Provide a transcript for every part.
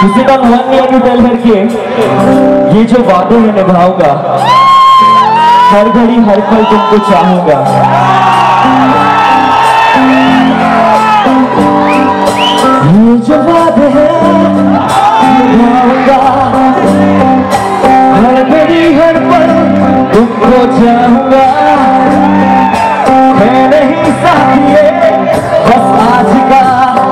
Sit on one knee and you tell her कि ये जो वादे में निभाऊंगा, हर घड़ी हर पल तुमको चाहूंगा। ये जो वादे हैं निभाऊंगा, हर घड़ी हर पल तुमको चाहूंगा। मैं नहीं साथी बस आज का,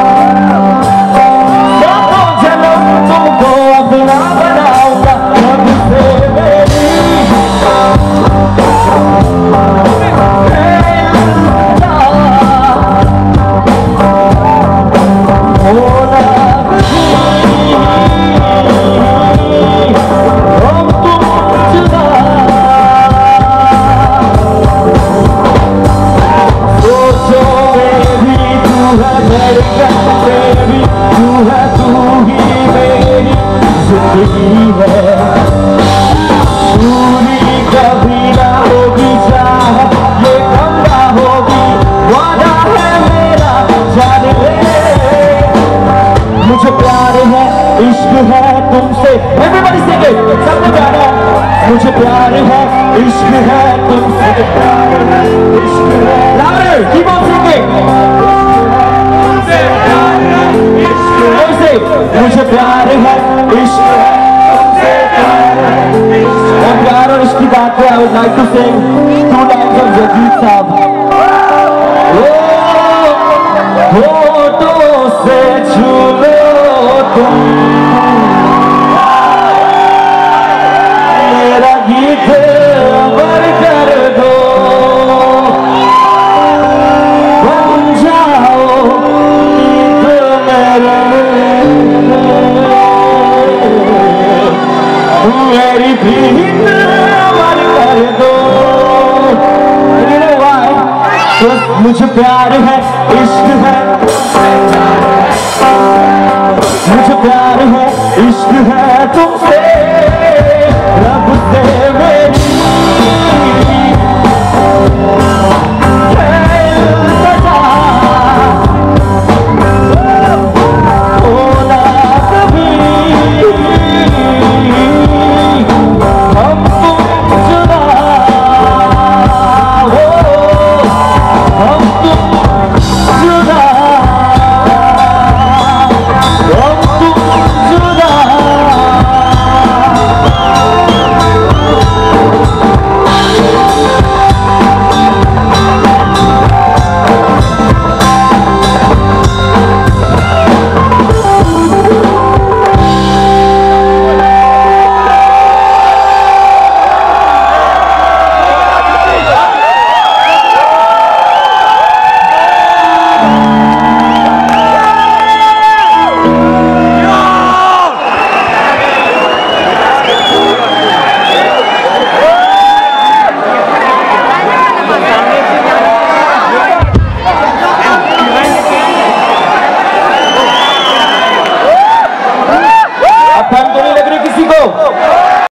Everybody sing it, सबने गाना। मुझे प्यार है, इश्क है तुमसे, प्यार है, इश्क है। Louder, keep on singing। मुझे प्यार है, इश्क है। मुझे प्यार है, इश्क है तुमसे, प्यार है, इश्क है। और प्यार और इश्क की बात पे I would like to sing 2 lines of Jagjit साहब। होठों से छू लो तुम गीत अमर कर दो, बन जाओ गीत मेरे, मेरी गीत अमर कर दो। You know why? मुझे प्यार है,